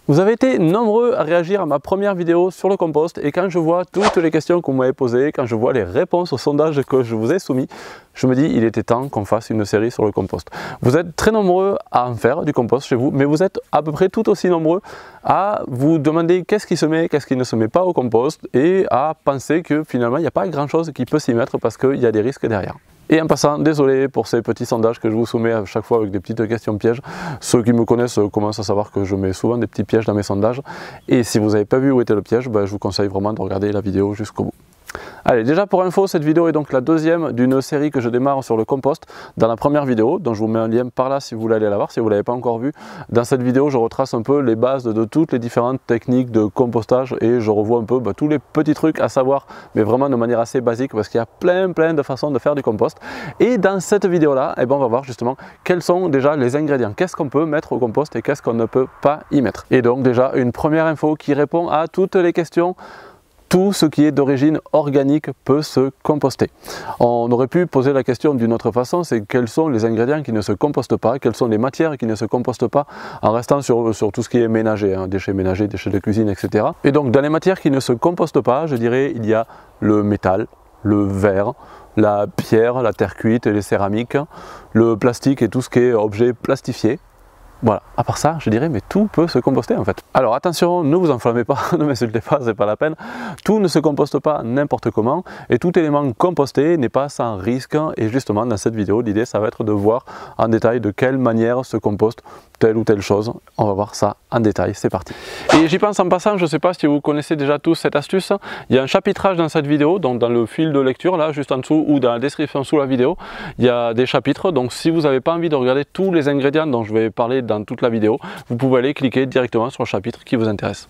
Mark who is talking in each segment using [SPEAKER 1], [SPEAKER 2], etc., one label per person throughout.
[SPEAKER 1] Vous avez été nombreux à réagir à ma première vidéo sur le compost et quand je vois toutes les questions que vous m'avez posées, quand je vois les réponses au sondage que je vous ai soumis, je me dis il était temps qu'on fasse une série sur le compost. Vous êtes très nombreux à en faire du compost chez vous, mais vous êtes à peu près tout aussi nombreux à vous demander qu'est-ce qui se met, qu'est-ce qui ne se met pas au compost et à penser que finalement il n'y a pas grand chose qui peut s'y mettre parce qu'il y a des risques derrière. Et en passant, désolé pour ces petits sondages que je vous soumets à chaque fois avec des petites questions pièges. Ceux qui me connaissent commencent à savoir que je mets souvent des petits pièges dans mes sondages. Et si vous n'avez pas vu où était le piège, je vous conseille vraiment de regarder la vidéo jusqu'au bout. Allez, déjà pour info, cette vidéo est donc la deuxième d'une série que je démarre sur le compost. Dans la première vidéo, dont je vous mets un lien par là si vous voulez aller la voir, si vous ne l'avez pas encore vue. Dans cette vidéo, je retrace un peu les bases de toutes les différentes techniques de compostage et je revois un peu tous les petits trucs à savoir, mais vraiment de manière assez basique parce qu'il y a plein de façons de faire du compost. Et dans cette vidéo-là, on va voir justement quels sont déjà les ingrédients, qu'est-ce qu'on peut mettre au compost et qu'est-ce qu'on ne peut pas y mettre. Et donc déjà une première info qui répond à toutes les questions. Tout ce qui est d'origine organique peut se composter. On aurait pu poser la question d'une autre façon, c'est quels sont les ingrédients qui ne se compostent pas, quelles sont les matières qui ne se compostent pas, en restant sur tout ce qui est ménager, déchets ménagers, déchets de cuisine, etc. Et donc dans les matières qui ne se compostent pas, je dirais, il y a le métal, le verre, la pierre, la terre cuite et les céramiques, le plastique et tout ce qui est objet plastifié. Voilà, à part ça, je dirais, mais tout peut se composter en fait. Alors attention, ne vous enflammez pas, ne m'insultez pas, c'est pas la peine. Tout ne se composte pas n'importe comment et tout élément composté n'est pas sans risque. Et justement, dans cette vidéo, l'idée, ça va être de voir en détail de quelle manière se composte telle ou telle chose. On va voir ça en détail, c'est parti. Et j'y pense en passant, je ne sais pas si vous connaissez déjà tous cette astuce. Il y a un chapitrage dans cette vidéo, donc dans le fil de lecture, là, juste en dessous ou dans la description sous la vidéo, il y a des chapitres. Donc si vous n'avez pas envie de regarder tous les ingrédients dont je vais parler dans toute la vidéo, vous pouvez aller cliquer directement sur le chapitre qui vous intéresse.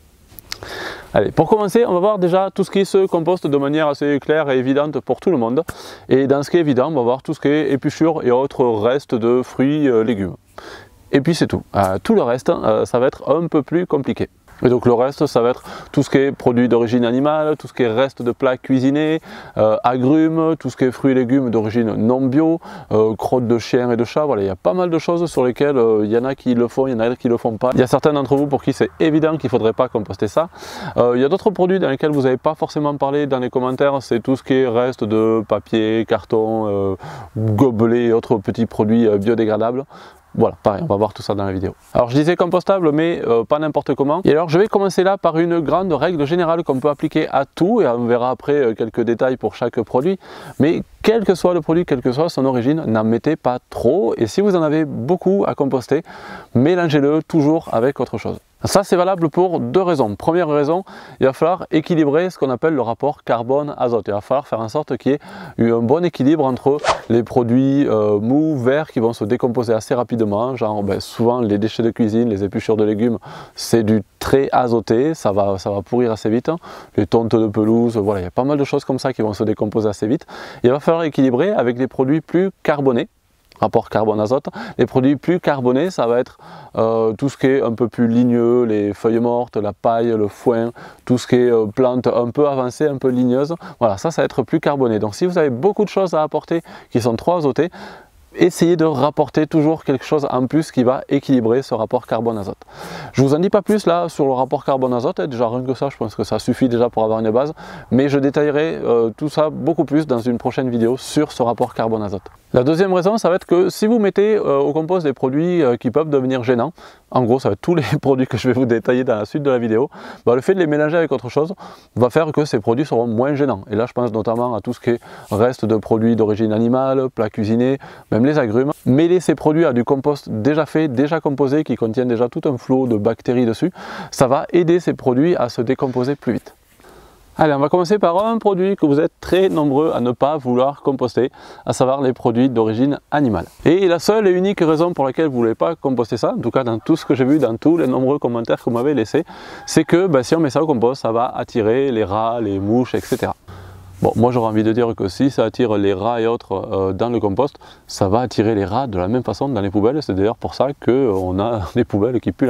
[SPEAKER 1] Allez, pour commencer, on va voir déjà tout ce qui se composte de manière assez claire et évidente pour tout le monde. Et dans ce qui est évident, on va voir tout ce qui est épluchures et autres restes de fruits, légumes. Et puis c'est tout. Tout le reste, ça va être un peu plus compliqué. Et donc le reste, ça va être tout ce qui est produits d'origine animale, tout ce qui est restes de plats cuisinés, agrumes, tout ce qui est fruits et légumes d'origine non bio, crottes de chiens et de chats. Voilà, il y a pas mal de choses sur lesquelles il y en a qui le font, il y en a qui le font pas. Il y a certains d'entre vous pour qui c'est évident qu'il ne faudrait pas composter ça. Il y a d'autres produits dans lesquels vous n'avez pas forcément parlé dans les commentaires, c'est tout ce qui est reste de papier, carton, gobelets et autres petits produits biodégradables. Voilà, pareil, on va voir tout ça dans la vidéo. Alors je disais compostable, mais pas n'importe comment. Et alors je vais commencer là par une grande règle générale qu'on peut appliquer à tout, et on verra après quelques détails pour chaque produit. Mais quel que soit le produit, quelle que soit son origine, n'en mettez pas trop. Et si vous en avez beaucoup à composter, mélangez-le toujours avec autre chose. Ça c'est valable pour deux raisons. Première raison, il va falloir équilibrer ce qu'on appelle le rapport carbone-azote. Il va falloir faire en sorte qu'il y ait un bon équilibre entre les produits mous, verts qui vont se décomposer assez rapidement, genre souvent les déchets de cuisine, les épluchures de légumes, c'est du très azoté, ça va pourrir assez vite. Les tontes de pelouse, voilà, il y a pas mal de choses comme ça qui vont se décomposer assez vite. Il va falloir équilibrer avec des produits plus carbonés. Rapport carbone-azote. Les produits plus carbonés, ça va être tout ce qui est un peu plus ligneux, les feuilles mortes, la paille, le foin, tout ce qui est plantes un peu avancées, un peu ligneuses. Voilà, ça va être plus carboné. Donc si vous avez beaucoup de choses à apporter qui sont trop azotées, essayez de rapporter toujours quelque chose en plus qui va équilibrer ce rapport carbone-azote. Je ne vous en dis pas plus là sur le rapport carbone-azote, déjà rien que ça, je pense que ça suffit déjà pour avoir une base, mais je détaillerai tout ça beaucoup plus dans une prochaine vidéo sur ce rapport carbone-azote. La deuxième raison, ça va être que si vous mettez au compost des produits qui peuvent devenir gênants, en gros ça va être tous les produits que je vais vous détailler dans la suite de la vidéo, le fait de les mélanger avec autre chose va faire que ces produits seront moins gênants. Et là je pense notamment à tout ce qui est reste de produits d'origine animale, plats cuisinés, même les agrumes. Mêler ces produits à du compost déjà fait, déjà composé, qui contient déjà tout un flot de bactéries dessus, ça va aider ces produits à se décomposer plus vite. Allez, on va commencer par un produit que vous êtes très nombreux à ne pas vouloir composter, à savoir les produits d'origine animale. Et la seule et unique raison pour laquelle vous ne voulez pas composter ça, en tout cas dans tout ce que j'ai vu, dans tous les nombreux commentaires que vous m'avez laissés, c'est que si on met ça au compost, ça va attirer les rats, les mouches, etc. Bon, moi j'aurais envie de dire que si ça attire les rats et autres dans le compost, ça va attirer les rats de la même façon dans les poubelles. C'est d'ailleurs pour ça qu'on a des poubelles qui puent la mort.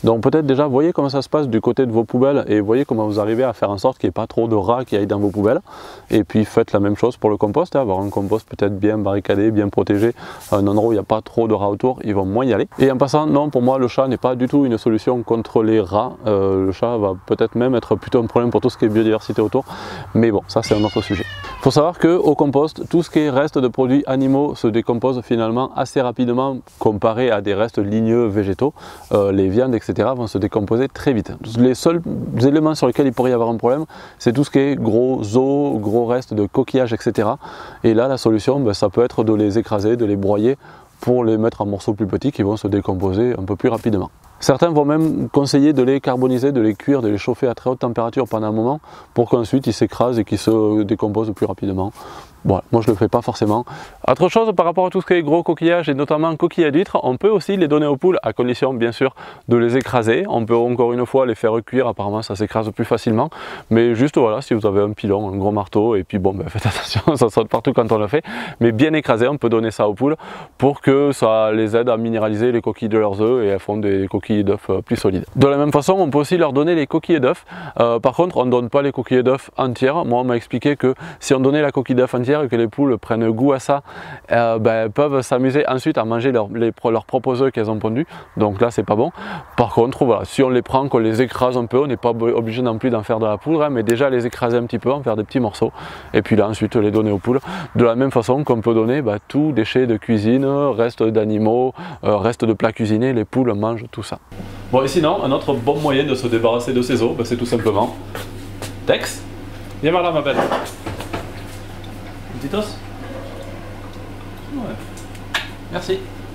[SPEAKER 1] Donc peut-être déjà voyez comment ça se passe du côté de vos poubelles et voyez comment vous arrivez à faire en sorte qu'il n'y ait pas trop de rats qui aillent dans vos poubelles. Et puis faites la même chose pour le compost, avoir un compost peut-être bien barricadé, bien protégé, un endroit où il n'y a pas trop de rats autour, ils vont moins y aller. Et en passant, non, pour moi le chat n'est pas du tout une solution contre les rats. Le chat va peut-être même être plutôt un problème pour tout ce qui est biodiversité autour. Mais bon, ça c'est un autre sujet. Il faut savoir qu'au compost, tout ce qui est reste de produits animaux se décompose finalement assez rapidement comparé à des restes ligneux végétaux. Les viandes, etc. vont se décomposer très vite. Les seuls éléments sur lesquels il pourrait y avoir un problème, c'est tout ce qui est gros os, gros restes de coquillages, etc. Et là, la solution, ben, ça peut être de les écraser, de les broyer pour les mettre en morceaux plus petits qui vont se décomposer un peu plus rapidement. Certains vont même conseiller de les carboniser, de les cuire, de les chauffer à très haute température pendant un moment pour qu'ensuite ils s'écrasent et qu'ils se décomposent plus rapidement. Voilà, moi je ne le fais pas forcément. Autre chose par rapport à tout ce qui est gros coquillages et notamment coquilles d'huîtres, on peut aussi les donner aux poules à condition bien sûr de les écraser. On peut encore une fois les faire cuire, apparemment ça s'écrase plus facilement. Mais juste voilà, si vous avez un pilon, un gros marteau et puis bon ben, faites attention, ça saute partout quand on le fait. Mais bien écrasé, on peut donner ça aux poules pour que ça les aide à minéraliser les coquilles de leurs œufs et elles font des coquilles d'œufs plus solides. De la même façon, on peut aussi leur donner les coquilles d'œufs. Par contre, on ne donne pas les coquilles d'œufs entières. Moi on m'a expliqué que si on donnait la coquille d'œuf entière et que les poules prennent goût à ça, elles peuvent s'amuser ensuite à manger leurs propres œufs qu'elles ont pondus, donc là c'est pas bon. Par contre voilà, si on les prend, qu'on les écrase un peu, on n'est pas obligé non plus d'en faire de la poudre, hein, mais déjà les écraser un petit peu, en faire des petits morceaux, et puis là ensuite les donner aux poules, de la même façon qu'on peut donner tout déchets de cuisine, restes d'animaux, restes de plats cuisinés, les poules mangent tout ça. Bon et sinon, un autre bon moyen de se débarrasser de ces os, c'est tout simplement Tex, viens par là ma belle. Petit os ? Ouais. Merci.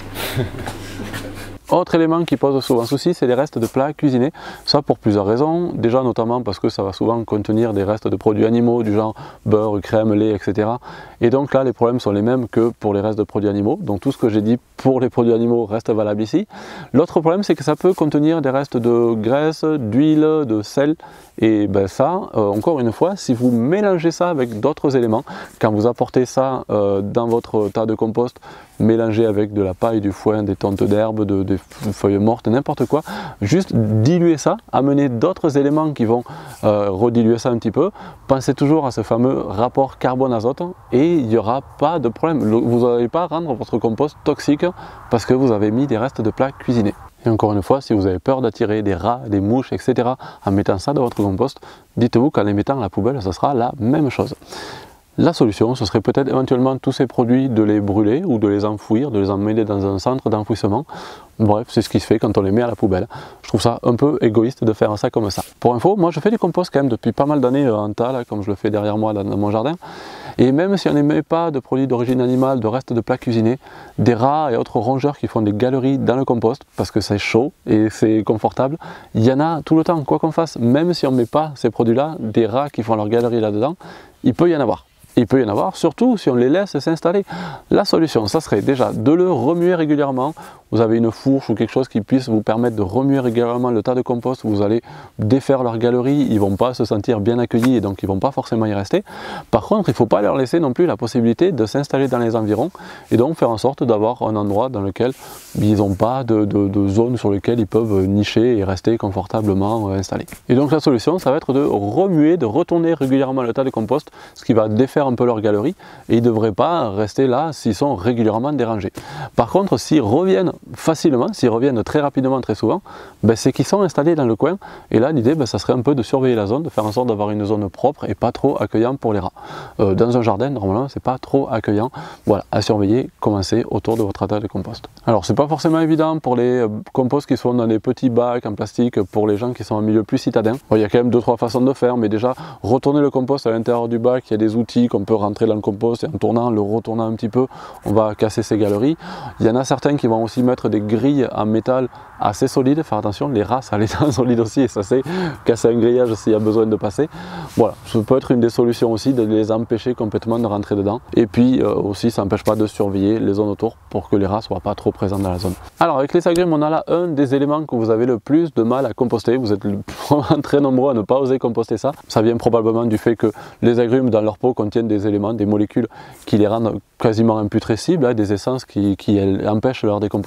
[SPEAKER 1] Autre élément qui pose souvent souci, c'est les restes de plats cuisinés. Ça pour plusieurs raisons. Déjà notamment parce que ça va souvent contenir des restes de produits animaux du genre beurre, crème, lait, etc. Et donc là les problèmes sont les mêmes que pour les restes de produits animaux. Donc tout ce que j'ai dit pour les produits animaux reste valable ici. L'autre problème c'est que ça peut contenir des restes de graisse, d'huile, de sel. Et ben ça, encore une fois, si vous mélangez ça avec d'autres éléments, quand vous apportez ça dans votre tas de compost, mélangé avec de la paille, du foin, des tontes d'herbe, des feuilles mortes, n'importe quoi, juste diluer ça, amener d'autres éléments qui vont rediluer ça un petit peu. Pensez toujours à ce fameux rapport carbone-azote et il n'y aura pas de problème. Vous n'allez pas rendre votre compost toxique parce que vous avez mis des restes de plats cuisinés. Et encore une fois, si vous avez peur d'attirer des rats, des mouches, etc. en mettant ça dans votre compost, dites-vous qu'en les mettant à la poubelle, ce sera la même chose. La solution, ce serait peut-être éventuellement tous ces produits de les brûler ou de les enfouir, de les emmener dans un centre d'enfouissement. Bref, c'est ce qui se fait quand on les met à la poubelle. Je trouve ça un peu égoïste de faire ça comme ça. Pour info, moi je fais du compost quand même depuis pas mal d'années en tas, là, comme je le fais derrière moi dans mon jardin. Et même si on n'émet pas de produits d'origine animale, de restes de plats cuisinés, des rats et autres rongeurs qui font des galeries dans le compost, parce que c'est chaud et c'est confortable, il y en a tout le temps, quoi qu'on fasse. Même si on ne met pas ces produits-là, des rats qui font leur galerie là-dedans, il peut y en avoir. Il peut y en avoir, surtout si on les laisse s'installer. La solution, ça serait déjà de le remuer régulièrement. Vous avez une fourche ou quelque chose qui puisse vous permettre de remuer régulièrement le tas de compost. Vous allez défaire leur galerie, ils ne vont pas se sentir bien accueillis et donc ils ne vont pas forcément y rester. Par contre, il ne faut pas leur laisser non plus la possibilité de s'installer dans les environs et donc faire en sorte d'avoir un endroit dans lequel ils n'ont pas de zone sur lesquelles ils peuvent nicher et rester confortablement installés. Et donc la solution, ça va être de remuer, de retourner régulièrement le tas de compost, ce qui va défaire un peu leur galerie et ils ne devraient pas rester là s'ils sont régulièrement dérangés. Par contre, s'ils reviennent facilement, s'ils reviennent très rapidement, très souvent, c'est qu'ils sont installés dans le coin et là l'idée ça serait un peu de surveiller la zone, de faire en sorte d'avoir une zone propre et pas trop accueillante pour les rats. Dans un jardin, normalement c'est pas trop accueillant, voilà, à surveiller, commencer autour de votre tas de compost. Alors c'est pas forcément évident pour les composts qui sont dans des petits bacs en plastique, pour les gens qui sont en milieu plus citadin. Il y a quand même 2-3 façons de faire, mais déjà retourner le compost à l'intérieur du bac, il y a des outils qu'on peut rentrer dans le compost et en tournant, le retournant un petit peu, on va casser ces galeries. Il y en a certains qui vont aussi mettre des grilles en métal assez solides, faire attention, les rats ça les dents solides aussi et ça c'est casser un grillage s'il y a besoin de passer. Voilà, ça peut être une des solutions aussi de les empêcher complètement de rentrer dedans. Et puis aussi ça n'empêche pas de surveiller les zones autour pour que les rats ne soient pas trop présents dans la zone. Alors avec les agrumes, on a là un des éléments que vous avez le plus de mal à composter. Vous êtes vraiment très nombreux à ne pas oser composter ça. Ça vient probablement du fait que les agrumes dans leur peau contiennent des éléments, des molécules qui les rendent quasiment imputrescibles, des essences qui empêchent leur décomposition.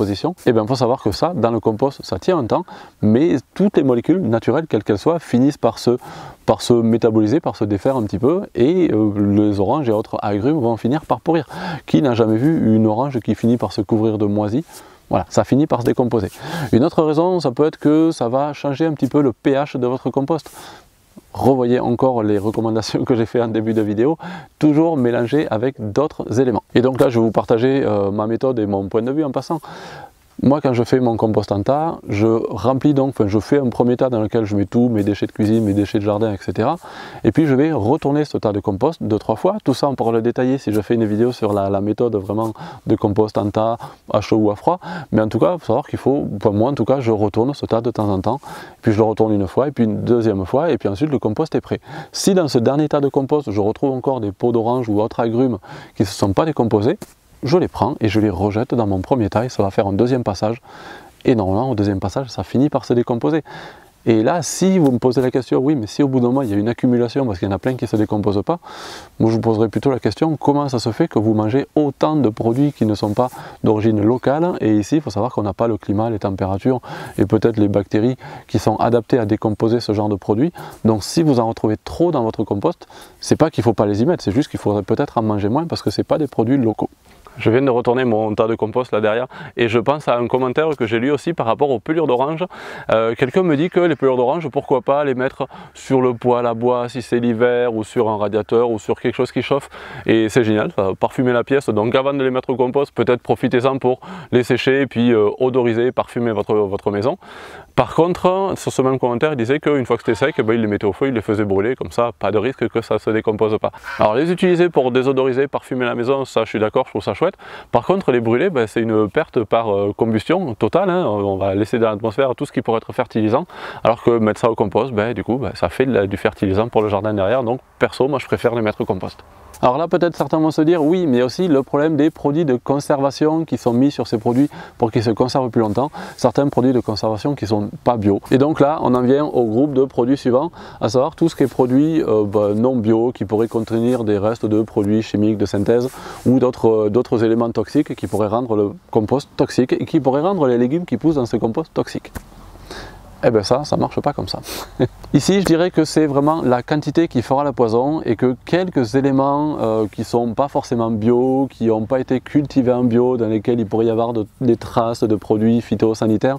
[SPEAKER 1] décomposition, et bien il faut savoir que ça, dans le compost, ça tient un temps, mais toutes les molécules naturelles, quelles qu'elles soient, finissent par se métaboliser, par se défaire un petit peu, et les oranges et autres agrumes vont finir par pourrir. Qui n'a jamais vu une orange qui finit par se couvrir de moisis? Voilà, ça finit par se décomposer. Une autre raison, ça peut être que ça va changer un petit peu le pH de votre compost. Revoyez encore les recommandations que j'ai fait en début de vidéo, toujours mélanger avec d'autres éléments. Et donc là, je vais vous partager ma méthode et mon point de vue en passant. Moi, quand je fais mon compost en tas, je remplis donc, je fais un premier tas dans lequel je mets tous mes déchets de cuisine, mes déchets de jardin, etc. Et puis je vais retourner ce tas de compost 2-3 fois. Tout ça, on pourra le détailler si je fais une vidéo sur la méthode vraiment de compost en tas, à chaud ou à froid. Mais en tout cas, il faut savoir qu'il faut, pour moi en tout cas, je retourne ce tas de temps en temps. Puis je le retourne une fois, et puis une deuxième fois, et puis ensuite le compost est prêt. Si dans ce dernier tas de compost, je retrouve encore des peaux d'orange ou autres agrumes qui ne se sont pas décomposés, je les prends et je les rejette dans mon premier tas et ça va faire un deuxième passage. Et normalement, au deuxième passage, ça finit par se décomposer. Et là, si vous me posez la question, oui, mais si au bout d'un mois, il y a une accumulation parce qu'il y en a plein qui ne se décomposent pas, moi je vous poserai plutôt la question, comment ça se fait que vous mangez autant de produits qui ne sont pas d'origine locale? Et ici, il faut savoir qu'on n'a pas le climat, les températures et peut-être les bactéries qui sont adaptées à décomposer ce genre de produits. Donc si vous en retrouvez trop dans votre compost, c'est pas qu'il ne faut pas les y mettre, c'est juste qu'il faudrait peut-être en manger moins parce que ce n'est pas des produits locaux. Je viens de retourner mon tas de compost là derrière et je pense à un commentaire que j'ai lu aussi par rapport aux pelures d'orange. Quelqu'un me dit que les pelures d'orange, pourquoi pas les mettre sur le poêle à bois si c'est l'hiver ou sur un radiateur ou sur quelque chose qui chauffe, et c'est génial, ça va parfumer la pièce. Donc avant de les mettre au compost, peut-être profitez-en pour les sécher et puis odoriser, parfumer votre maison. Par contre, sur ce même commentaire, il disait qu'une fois que c'était sec, il les mettait au feu, il les faisait brûler, comme ça, pas de risque que ça se décompose pas. Alors les utiliser pour désodoriser, parfumer la maison, ça je suis d'accord, je trouve ça chouette. Par contre, les brûler, c'est une perte par combustion totale, hein. On va laisser dans l'atmosphère tout ce qui pourrait être fertilisant, alors que mettre ça au compost, du coup, ça fait du fertilisant pour le jardin derrière, donc perso, moi je préfère les mettre au compost. Alors là, peut-être certains vont se dire, oui, mais il y a aussi le problème des produits de conservation qui sont mis sur ces produits pour qu'ils se conservent plus longtemps. Certains produits de conservation qui sont pas bio. Et donc là, on en vient au groupe de produits suivants, à savoir tout ce qui est produits non bio, qui pourraient contenir des restes de produits chimiques de synthèse ou d'autres éléments toxiques qui pourraient rendre le compost toxique et qui pourraient rendre les légumes qui poussent dans ce compost toxiques. Eh bien ça marche pas comme ça. Ici, je dirais que c'est vraiment la quantité qui fera la poison et que quelques éléments qui sont pas forcément bio, qui n'ont pas été cultivés en bio, dans lesquels il pourrait y avoir des traces de produits phytosanitaires,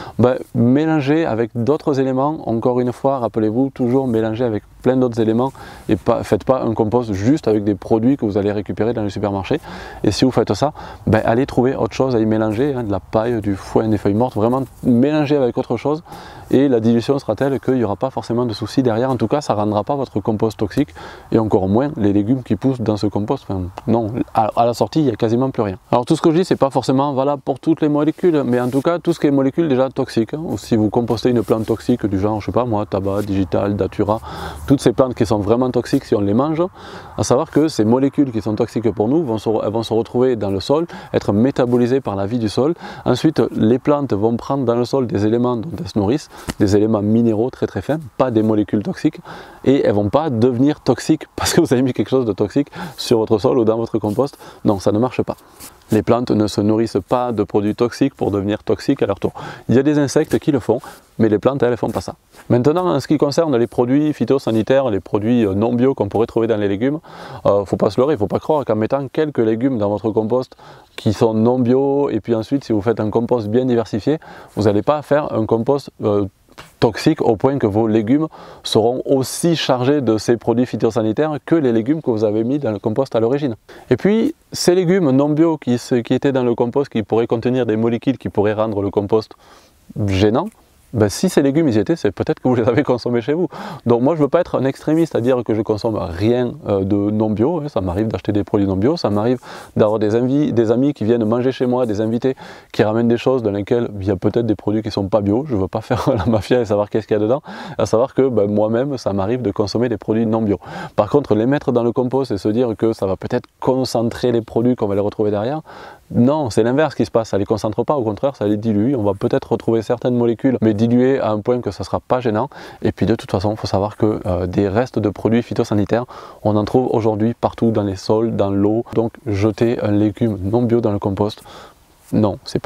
[SPEAKER 1] mélangez avec d'autres éléments. Encore une fois, rappelez-vous, toujours mélanger avec plein d'autres éléments et faites pas un compost juste avec des produits que vous allez récupérer dans les supermarchés. Et si vous faites ça, allez trouver autre chose à y mélanger, hein, de la paille, du foin, des feuilles mortes, vraiment mélanger avec autre chose. Et la dilution sera telle qu'il n'y aura pas forcément de soucis derrière. En tout cas, ça ne rendra pas votre compost toxique et encore moins les légumes qui poussent dans ce compost. Enfin, non, à la sortie, il n'y a quasiment plus rien. Alors tout ce que je dis, c'est pas forcément valable pour toutes les molécules, mais en tout cas, tout ce qui est molécules déjà toxiques, hein, ou si vous compostez une plante toxique du genre, je sais pas moi, tabac, digital, datura, toutes ces plantes qui sont vraiment toxiques si on les mange, à savoir que ces molécules qui sont toxiques pour nous elles vont se retrouver dans le sol, être métabolisées par la vie du sol. Ensuite, les plantes vont prendre dans le sol des éléments dont elles se nourrissent, des éléments minéraux très très fins, pas des molécules toxiques, et elles vont pas devenir toxiques parce que vous avez mis quelque chose de toxique sur votre sol ou dans votre compost. Non, ça ne marche pas. Les plantes ne se nourrissent pas de produits toxiques pour devenir toxiques à leur tour. Il y a des insectes qui le font, mais les plantes, elles ne font pas ça. Maintenant, en ce qui concerne les produits phytosanitaires, les produits non bio qu'on pourrait trouver dans les légumes, faut pas se leurrer, il ne faut pas croire qu'en mettant quelques légumes dans votre compost qui sont non bio, et puis ensuite, si vous faites un compost bien diversifié, vous n'allez pas faire un compost toxique au point que vos légumes seront aussi chargés de ces produits phytosanitaires que les légumes que vous avez mis dans le compost à l'origine. Et puis, ces légumes non bio qui étaient dans le compost, qui pourraient contenir des molécules qui pourraient rendre le compost gênant, si ces légumes y étaient, c'est peut-être que vous les avez consommés chez vous. Donc moi je ne veux pas être un extrémiste à dire que je consomme rien de non bio, ça m'arrive d'acheter des produits non bio, ça m'arrive d'avoir des amis qui viennent manger chez moi, des invités qui ramènent des choses dans lesquelles il y a peut-être des produits qui ne sont pas bio, je ne veux pas faire la mafia et savoir qu'est-ce qu'il y a dedans, à savoir que moi-même ça m'arrive de consommer des produits non bio. Par contre les mettre dans le compost et se dire que ça va peut-être concentrer les produits qu'on va les retrouver derrière, non, c'est l'inverse qui se passe, ça ne les concentre pas, au contraire ça les dilue, on va peut-être retrouver certaines molécules mais diluées à un point que ça ne sera pas gênant. Et puis de toute façon il faut savoir que des restes de produits phytosanitaires on en trouve aujourd'hui partout dans les sols, dans l'eau, donc jeter un légume non bio dans le compost, non, c'est pas gênant.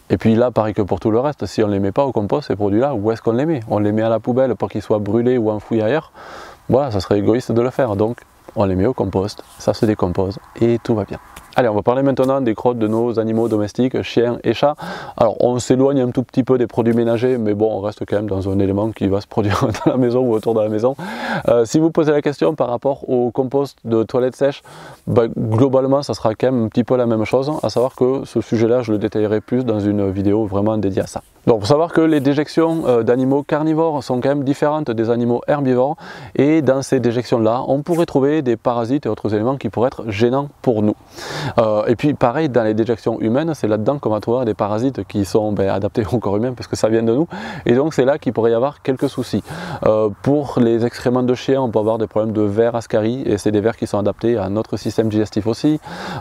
[SPEAKER 1] Et puis là, pareil que pour tout le reste, si on ne les met pas au compost, ces produits-là, où est-ce qu'on les met? On les met à la poubelle pour qu'ils soient brûlés ou enfouis ailleurs. Voilà, ça serait égoïste de le faire. Donc, on les met au compost, ça se décompose et tout va bien. Allez, on va parler maintenant des crottes de nos animaux domestiques, chiens et chats. Alors, on s'éloigne un tout petit peu des produits ménagers, mais bon, on reste quand même dans un élément qui va se produire dans la maison ou autour de la maison. Si vous posez la question par rapport au compost de toilettes sèches, bah, globalement, ça sera quand même un petit peu la même chose, à savoir que ce sujet-là, je le détaillerai plus dans une vidéo vraiment dédiée à ça. Donc, il faut savoir que les déjections d'animaux carnivores sont quand même différentes des animaux herbivores, et dans ces déjections-là, on pourrait trouver des parasites et autres éléments qui pourraient être gênants pour nous. Et puis pareil, dans les déjections humaines, c'est là-dedans qu'on va trouver des parasites qui sont adaptés au corps humain parce que ça vient de nous, et donc c'est là qu'il pourrait y avoir quelques soucis. Pour les excréments de chiens, on peut avoir des problèmes de vers ascaris, et c'est des vers qui sont adaptés à notre système digestif aussi.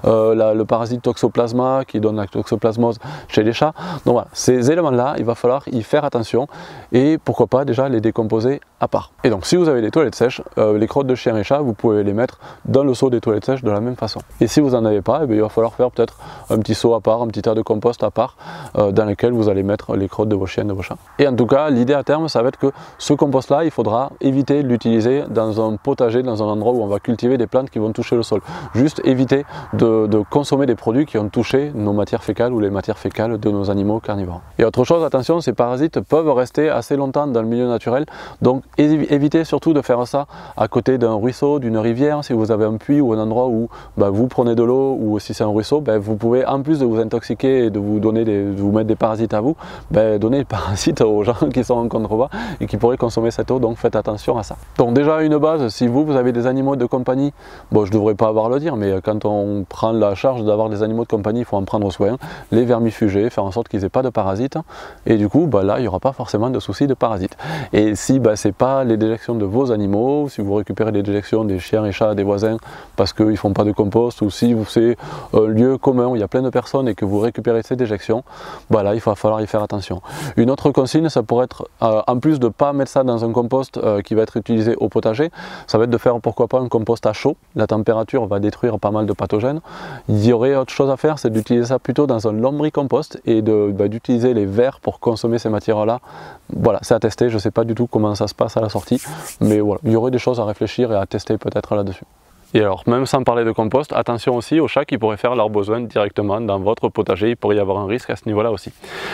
[SPEAKER 1] Le parasite toxoplasma qui donne la toxoplasmose chez les chats. Donc voilà, ces éléments-là, il va falloir y faire attention, et pourquoi pas déjà les décomposer à part. Et donc si vous avez des toilettes sèches, les crottes de chiens et chats, vous pouvez les mettre dans le seau des toilettes sèches de la même façon. Et si vous n'en avez pas, il va falloir faire peut-être un petit seau à part, un petit tas de compost à part, dans lequel vous allez mettre les crottes de vos chiens, de vos chats. Et en tout cas, l'idée à terme, ça va être que ce compost-là, il faudra éviter de l'utiliser dans un potager, dans un endroit où on va cultiver des plantes qui vont toucher le sol. Juste éviter de consommer des produits qui ont touché nos matières fécales ou les matières fécales de nos animaux carnivores. Et autre chose, attention, ces parasites peuvent rester assez longtemps dans le milieu naturel, donc évitez surtout de faire ça à côté d'un ruisseau, d'une rivière. Si vous avez un puits ou un endroit où vous prenez de l'eau, ou si c'est un ruisseau, vous pouvez, en plus de vous intoxiquer et de vous donner de vous mettre des parasites à vous, donner des parasites aux gens qui sont en contrebas et qui pourraient consommer cette eau, donc faites attention à ça. Donc déjà une base, si vous avez des animaux de compagnie, bon, je ne devrais pas avoir à le dire, mais quand on prend la charge d'avoir des animaux de compagnie, il faut en prendre soin, les vermifuger, faire en sorte qu'ils n'aient pas de parasites, et du coup là il n'y aura pas forcément de soucis de parasites. Et si ce n'est pas les déjections de vos animaux, si vous récupérez les déjections des chiens et chats des voisins parce qu'ils ne font pas de compost, ou si c'est un lieu commun où il y a plein de personnes et que vous récupérez ces déjections, là il va falloir y faire attention. Une autre consigne, ça pourrait être, en plus de ne pas mettre ça dans un compost qui va être utilisé au potager, ça va être de faire pourquoi pas un compost à chaud. La température va détruire pas mal de pathogènes. Il y aurait autre chose à faire, c'est d'utiliser ça plutôt dans un lombricompost et d'utiliser les vers pour consommer ces matières-là. Voilà, c'est à tester, je ne sais pas du tout comment ça se passe à la sortie, mais voilà, il y aurait des choses à réfléchir et à tester peut-être là-dessus. Et alors, même sans parler de compost, attention aussi aux chats qui pourraient faire leurs besoins directement dans votre potager. Il pourrait y avoir un risque à ce niveau-là aussi.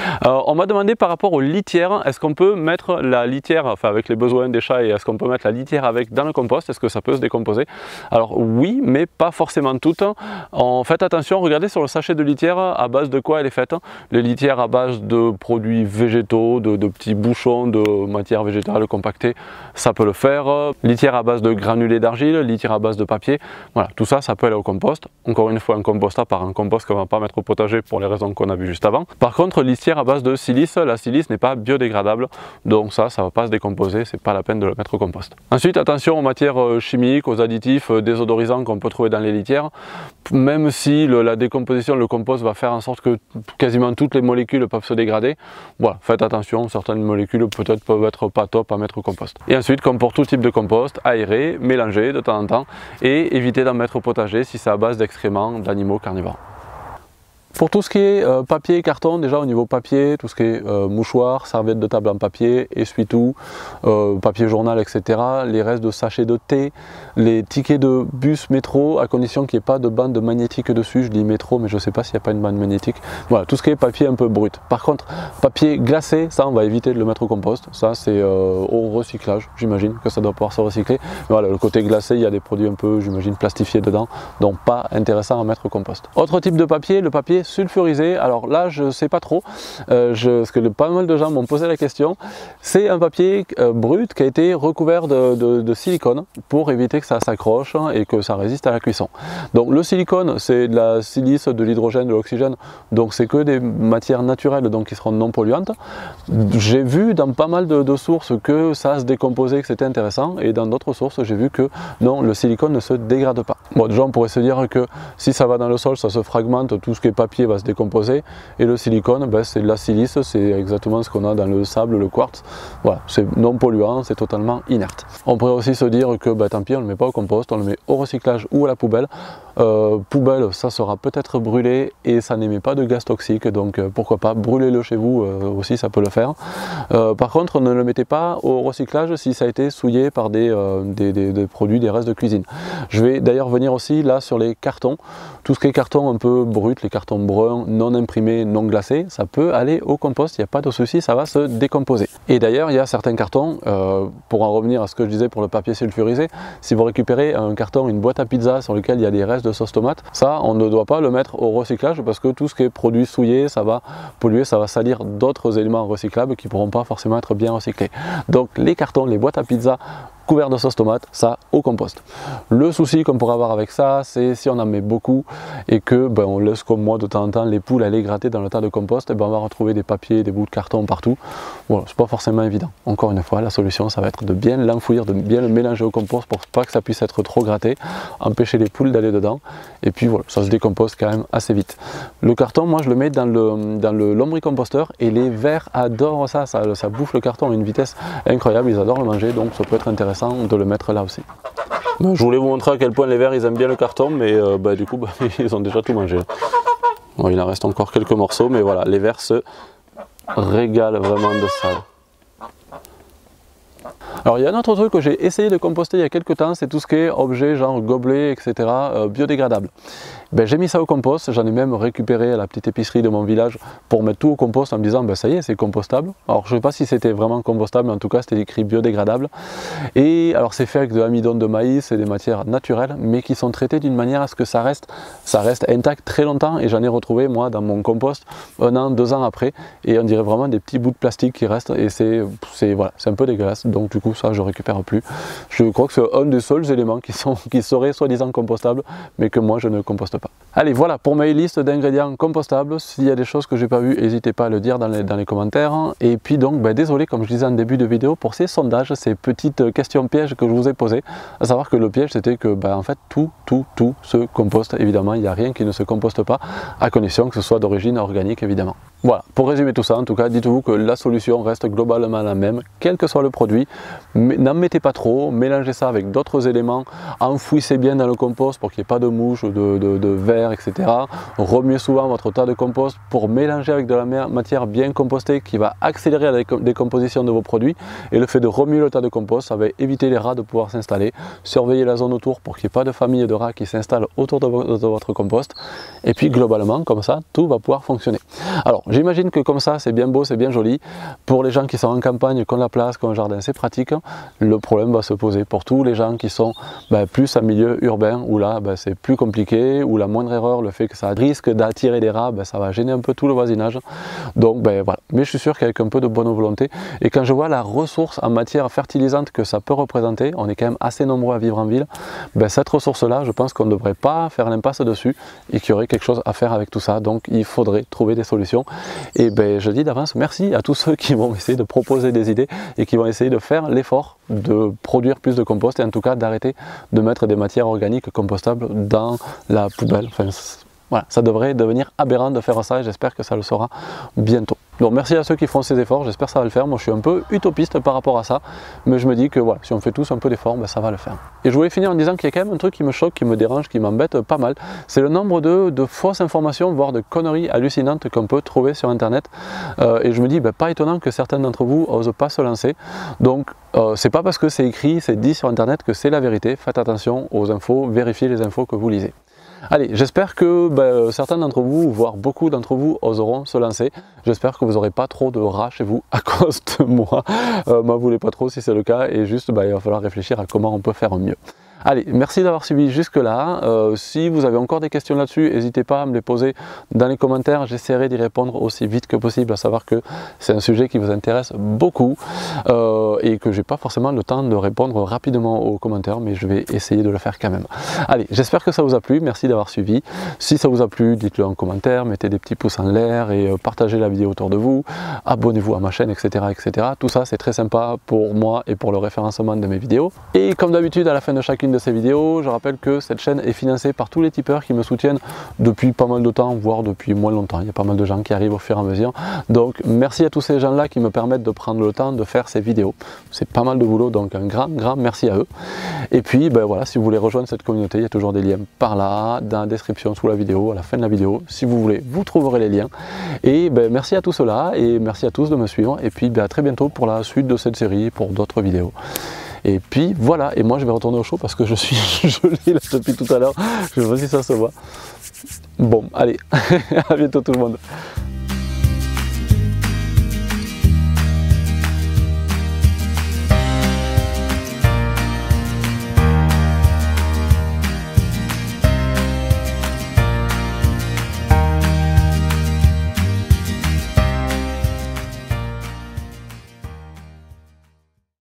[SPEAKER 1] On m'a demandé par rapport aux litières, est-ce qu'on peut mettre la litière, enfin avec les besoins des chats, et est-ce qu'on peut mettre la litière avec dans le compost? Est-ce que ça peut se décomposer? Alors oui, mais pas forcément toutes. Faites attention, regardez sur le sachet de litière à base de quoi elle est faite. Les litières à base de produits végétaux, de petits bouchons de matière végétale compactée, ça peut le faire. Litière à base de granulés d'argile, litière à base de papier. Voilà, tout ça, ça peut aller au compost. Encore une fois, un compost à part, un compost qu'on ne va pas mettre au potager pour les raisons qu'on a vues juste avant. Par contre, litière à base de silice, la silice n'est pas biodégradable, donc ça ne va pas se décomposer, c'est pas la peine de le mettre au compost. Ensuite, attention aux matières chimiques, aux additifs désodorisants qu'on peut trouver dans les litières. Même si la décomposition, le compost va faire en sorte que quasiment toutes les molécules peuvent se dégrader, voilà, faites attention, certaines molécules peut-être peuvent être pas top à mettre au compost. Et ensuite, comme pour tout type de compost, aérer, mélanger de temps en temps, et éviter d'en mettre au potager si c'est à base d'excréments d'animaux carnivores. Pour tout ce qui est papier et carton, déjà au niveau papier, tout ce qui est mouchoir, serviette de table en papier, essuie-tout, papier journal, etc. Les restes de sachets de thé, les tickets de bus, métro, à condition qu'il n'y ait pas de bande magnétique dessus. Je dis métro, mais je ne sais pas s'il n'y a pas une bande magnétique. Voilà, tout ce qui est papier un peu brut. Par contre, papier glacé, ça on va éviter de le mettre au compost. Ça c'est au recyclage, j'imagine que ça doit pouvoir se recycler. Mais voilà, le côté glacé, il y a des produits un peu, j'imagine, plastifiés dedans, donc pas intéressant à mettre au compost. Autre type de papier, le papier sulfurisé. Alors là, je ne sais pas trop, parce que pas mal de gens m'ont posé la question. C'est un papier brut qui a été recouvert de silicone pour éviter que ça s'accroche et que ça résiste à la cuisson. Donc le silicone, c'est de la silice, de l'hydrogène, de l'oxygène, donc c'est que des matières naturelles, donc qui seront non polluantes. J'ai vu dans pas mal de sources que ça se décomposait, que c'était intéressant, et dans d'autres sources, j'ai vu que non, le silicone ne se dégrade pas. Bon, déjà on pourrait se dire que si ça va dans le sol, ça se fragmente, tout ce qui est papier va se décomposer, et le silicone, c'est de la silice, c'est exactement ce qu'on a dans le sable, le quartz. Voilà, c'est non polluant, c'est totalement inerte. On pourrait aussi se dire que tant pis, on ne le met pas au compost, on le met au recyclage ou à la poubelle. Poubelle, ça sera peut-être brûlé et ça n'émet pas de gaz toxique, donc pourquoi pas, brûlez-le chez vous aussi, ça peut le faire. Par contre, ne le mettez pas au recyclage si ça a été souillé par des produits, des restes de cuisine. Je vais d'ailleurs venir aussi là sur les cartons, tout ce qui est carton un peu brut, les cartons bruns, non imprimés, non glacés, ça peut aller au compost, il n'y a pas de souci, ça va se décomposer. Et d'ailleurs, il y a certains cartons, pour en revenir à ce que je disais pour le papier sulfurisé, si vous récupérez un carton, une boîte à pizza sur lequel il y a des restes de sauce tomate, ça on ne doit pas le mettre au recyclage parce que tout ce qui est produit souillé, ça va polluer, ça va salir d'autres éléments recyclables qui ne pourront pas forcément être bien recyclés. Donc les cartons, les boîtes à pizza couverts de sauce tomate, ça au compost. Le souci qu'on pourrait avoir avec ça, c'est si on en met beaucoup et que on laisse comme moi de temps en temps les poules aller gratter dans le tas de compost, et on va retrouver des papiers, des bouts de carton partout. Voilà, c'est pas forcément évident. Encore une fois, la solution, ça va être de bien l'enfouir, de bien le mélanger au compost pour pas que ça puisse être trop gratté, empêcher les poules d'aller dedans, et puis voilà, ça se décompose quand même assez vite. Le carton, moi je le mets dans le lombricomposteur, et les vers adorent ça, ça bouffe le carton à une vitesse incroyable, ils adorent le manger, donc ça peut être intéressant de le mettre là aussi. Je voulais vous montrer à quel point les vers ils aiment bien le carton, mais du coup ils ont déjà tout mangé. Bon, il en reste encore quelques morceaux, mais voilà, les vers se régalent vraiment de ça. Alors il y a un autre truc que j'ai essayé de composter il y a quelques temps, c'est tout ce qui est objet genre gobelet, etc. Biodégradable. J'ai mis ça au compost, j'en ai même récupéré à la petite épicerie de mon village pour mettre tout au compost en me disant ça y est, c'est compostable. Alors je ne sais pas si c'était vraiment compostable, mais en tout cas c'était écrit biodégradable. Et alors c'est fait avec de l'amidon de maïs et des matières naturelles, mais qui sont traitées d'une manière à ce que ça reste intact très longtemps, et j'en ai retrouvé moi dans mon compost 1 an, 2 ans après, et on dirait vraiment des petits bouts de plastique qui restent, et c'est un peu dégueulasse, donc du coup ça je récupère plus. Je crois que c'est un des seuls éléments qui seraient soi-disant compostables, mais que moi je ne composte pas. Allez, voilà pour mes listes d'ingrédients compostables. S'il y a des choses que j'ai pas vues, n'hésitez pas à le dire dans les commentaires. Et puis donc, désolé, comme je disais en début de vidéo, pour ces sondages, ces petites questions pièges que je vous ai posées, à savoir que le piège c'était que en fait tout se composte, évidemment, il n'y a rien qui ne se composte pas, à condition que ce soit d'origine organique, évidemment. Voilà, pour résumer tout ça, en tout cas, dites-vous que la solution reste globalement la même, quel que soit le produit. N'en mettez pas trop, mélangez ça avec d'autres éléments, enfouissez bien dans le compost pour qu'il n'y ait pas de mouches, de vers, etc. Remuez souvent votre tas de compost pour mélanger avec de la matière bien compostée qui va accélérer la décomposition de vos produits. Et le fait de remuer le tas de compost, ça va éviter les rats de pouvoir s'installer. Surveillez la zone autour pour qu'il n'y ait pas de famille de rats qui s'installent autour de votre compost. Et puis globalement, comme ça, tout va pouvoir fonctionner. Alors, j'imagine que comme ça, c'est bien beau, c'est bien joli. Pour les gens qui sont en campagne, qui ont la place, qui ont un jardin, c'est pratique. Le problème va se poser pour tous les gens qui sont plus en milieu urbain, où là, c'est plus compliqué, où la moindre erreur, le fait que ça risque d'attirer des rats, ça va gêner un peu tout le voisinage. Donc voilà. Mais je suis sûr qu'avec un peu de bonne volonté, et quand je vois la ressource en matière fertilisante que ça peut représenter, on est quand même assez nombreux à vivre en ville, cette ressource-là, je pense qu'on ne devrait pas faire l'impasse dessus, et qu'il y aurait quelque chose à faire avec tout ça. Donc il faudrait trouver des solutions. Et je dis d'avance merci à tous ceux qui vont essayer de proposer des idées et qui vont essayer de faire l'effort de produire plus de compost, et en tout cas d'arrêter de mettre des matières organiques compostables dans la poubelle. Enfin, voilà, ça devrait devenir aberrant de faire ça, et j'espère que ça le sera bientôt. Donc merci à ceux qui font ces efforts, j'espère que ça va le faire. Moi je suis un peu utopiste par rapport à ça, mais je me dis que voilà, si on fait tous un peu d'efforts, ça va le faire. Et je voulais finir en disant qu'il y a quand même un truc qui me choque, qui me dérange, qui m'embête pas mal, c'est le nombre de fausses informations, voire de conneries hallucinantes qu'on peut trouver sur internet. Et je me dis, pas étonnant que certains d'entre vous n'osent pas se lancer. Donc c'est pas parce que c'est écrit, c'est dit sur internet que c'est la vérité. Faites attention aux infos, vérifiez les infos que vous lisez. Allez, j'espère que certains d'entre vous, voire beaucoup d'entre vous, oseront se lancer. J'espère que vous n'aurez pas trop de rats chez vous à cause de moi. M'en voulez pas trop si c'est le cas, et juste il va falloir réfléchir à comment on peut faire mieux. Allez, merci d'avoir suivi jusque là. Si vous avez encore des questions là-dessus, n'hésitez pas à me les poser dans les commentaires. J'essaierai d'y répondre aussi vite que possible, à savoir que c'est un sujet qui vous intéresse beaucoup et que j'ai pas forcément le temps de répondre rapidement aux commentaires, mais je vais essayer de le faire quand même. Allez, j'espère que ça vous a plu. Merci d'avoir suivi. Si ça vous a plu, dites-le en commentaire, mettez des petits pouces en l'air et partagez la vidéo autour de vous. Abonnez-vous à ma chaîne, etc., etc. Tout ça, c'est très sympa pour moi et pour le référencement de mes vidéos. Et comme d'habitude, à la fin de chacune de de ces vidéos. Je rappelle que cette chaîne est financée par tous les tipeurs qui me soutiennent depuis pas mal de temps, voire depuis moins longtemps. Il y a pas mal de gens qui arrivent au fur et à mesure. Donc merci à tous ces gens-là qui me permettent de prendre le temps de faire ces vidéos. C'est pas mal de boulot, donc un grand merci à eux. Et puis ben voilà, si vous voulez rejoindre cette communauté, il y a toujours des liens par là, dans la description sous la vidéo, à la fin de la vidéo. Si vous voulez, vous trouverez les liens. Et ben, merci à tous ceux-là et merci à tous de me suivre. Et puis ben, à très bientôt pour la suite de cette série, pour d'autres vidéos. Et puis voilà, et moi je vais retourner au chaud parce que je suis gelé là depuis tout à l'heure. Je sais pas si ça se voit. Bon, allez, à bientôt tout le monde.